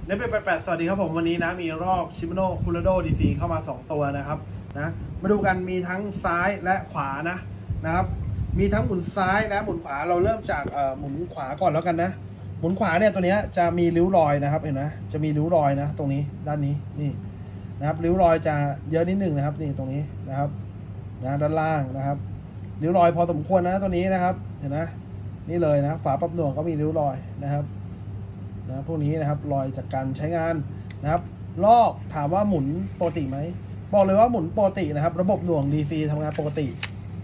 เน็ตเป็น8สวัสดีครับผมวันนี้นะมีรอบชิมาโน่คูลาโดดีซีเข้ามา2ตัวนะครับนะมาดูกันมีทั้งซ้ายและขวานะครับมีทั้งหมุนซ้ายและหมุนขวาเราเริ่มจากหมุนขวาก่อนแล้วกันนะหมุนขวาเนี่ยตัวนี้จะมีริ้วรอยนะครับเห็นไหมจะมีริ้วรอยนะตรงนี้ด้านนี้นี่นะครับริ้วรอยจะเยอะนิดหนึ่งนะครับนี่ตรงนี้นะครับนะด้านล่างนะครับริ้วรอยพอสมควรนะตัวนี้นะครับเห็นไหมนี่เลยนะฝาปรับหน่วงก็มีริ้วรอยนะครับพวกนี้นะครับรอยจากการใช้งานนะครับรอบถามว่าหมุนปกติไหมบอกเลยว่าหมุนปกตินะครับระบบหน่วง DC ทำงานปกติ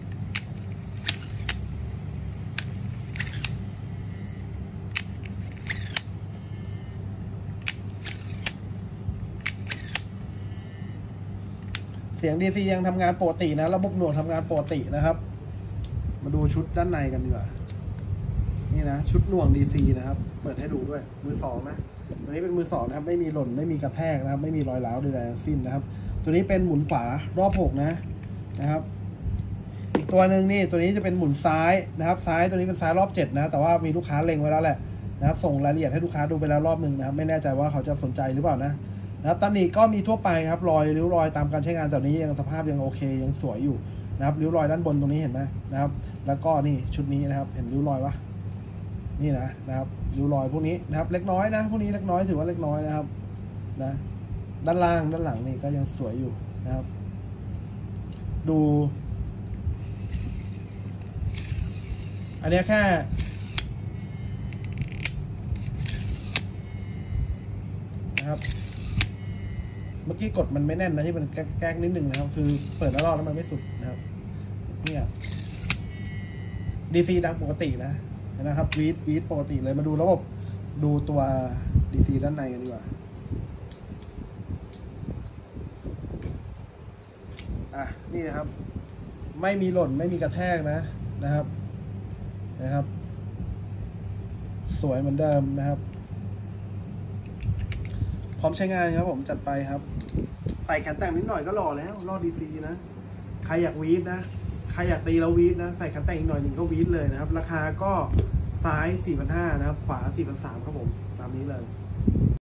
เสียง DC ยังทำงานปกตินะระบบหน่วงทำงานปกตินะครับมาดูชุดด้านในกันดีกว่านี่นะชุดหน่วง DC นะครับเปิดให้ดูด้วยมือสองนะตัวนี้เป็นมือสองนะครับไม่มีหล่นไม่มีกระแทกนะครับไม่มีรอยร้าวใดๆทั้งสิ้นนะครับตัวนี้เป็นหมุนขวารอบ6นะครับอีกตัวหนึ่งนี่ตัวนี้จะเป็นหมุนซ้ายนะครับซ้ายตัวนี้เป็นซ้ายรอบ7นะแต่ว่ามีลูกค้าเล็งไว้แล้วแหละนะครับส่งรายละเอียดให้ลูกค้าดูไปแล้วรอบหนึ่งนะครับไม่แน่ใจว่าเขาจะสนใจหรือเปล่านะครับตำหนิก็มีทั่วไปครับรอยริ้วรอยตามการใช้งานแต่นี้ยังสภาพยังโอเคยังสวยอยู่นะครับริ้วรอยด้านบนตรงนี้เห็นไหมนะครับแล้วก็นี่ชุดนี้นะครับเห็นริ้วรอยวะนี่นะครับริ้วรอยพวกนี้นะครับเล็กน้อยนะพวกนี้เล็กน้อยถือว่าเล็กน้อยนะครับนะด้านล่างด้านหลังนี่ก็ยังสวยอยู่นะครับดูอันนี้แค่นะครับเมื่อกี้กดมันไม่แน่นนะที่มันแก๊กนิดนึงนะครับคือเปิดแล้วรอบแล้วมันไม่สุดนะครับเนี่ยDC ดังปกตินะครับวีดปกติเลยมาดูระบบดูตัว DC ด้านในกันดีกว่านี่นะครับไม่มีหล่นไม่มีกระแทกนะครับสวยเหมือนเดิมนะครับพร้อมใช้งานครับผมจัดไปครับใส่แขนแต่งนิดหน่อยก็หล่อแล้วรอ DC นะใครอยากวีดนะใครอยากตีแล้ววีดนะใส่แขนแต่งอีกหน่อยหนึ่งก็วีดเลยนะครับราคาก็ซ้าย 4,500 นะครับขวา 4,300 ครับผมตามนี้เลย